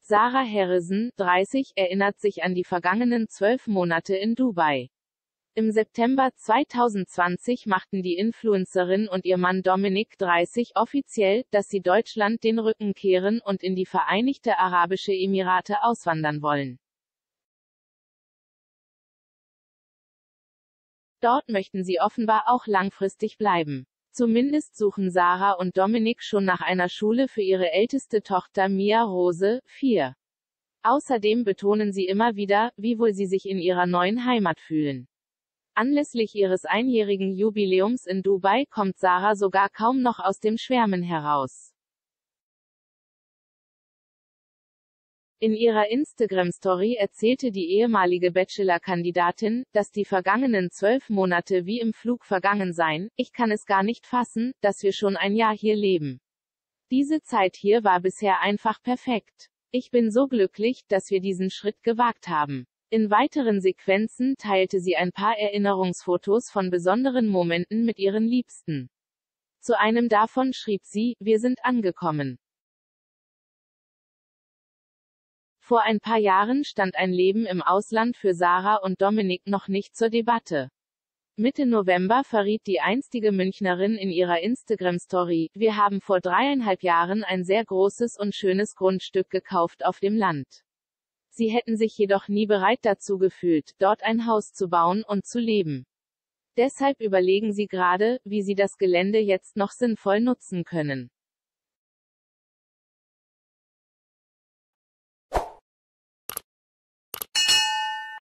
Sarah Harrison, 30, erinnert sich an die vergangenen 12 Monate in Dubai. Im September 2020 machten die Influencerin und ihr Mann Dominik, 30, offiziell, dass sie Deutschland den Rücken kehren und in die Vereinigte Arabische Emirate auswandern wollen. Dort möchten sie offenbar auch langfristig bleiben. Zumindest suchen Sarah und Dominik schon nach einer Schule für ihre älteste Tochter Mia Rose, 4. Außerdem betonen sie immer wieder, wie wohl sie sich in ihrer neuen Heimat fühlen. Anlässlich ihres einjährigen Jubiläums in Dubai kommt Sarah sogar kaum noch aus dem Schwärmen heraus. In ihrer Instagram-Story erzählte die ehemalige Bachelor-Kandidatin, dass die vergangenen 12 Monate wie im Flug vergangen seien. Ich kann es gar nicht fassen, dass wir schon ein Jahr hier leben. Diese Zeit hier war bisher einfach perfekt. Ich bin so glücklich, dass wir diesen Schritt gewagt haben. In weiteren Sequenzen teilte sie ein paar Erinnerungsfotos von besonderen Momenten mit ihren Liebsten. Zu einem davon schrieb sie: Wir sind angekommen. Vor ein paar Jahren stand ein Leben im Ausland für Sarah und Dominik noch nicht zur Debatte. Mitte November verriet die einstige Münchnerin in ihrer Instagram-Story: Wir haben vor 3,5 Jahren ein sehr großes und schönes Grundstück gekauft auf dem Land. Sie hätten sich jedoch nie bereit dazu gefühlt, dort ein Haus zu bauen und zu leben. Deshalb überlegen sie gerade, wie sie das Gelände jetzt noch sinnvoll nutzen können.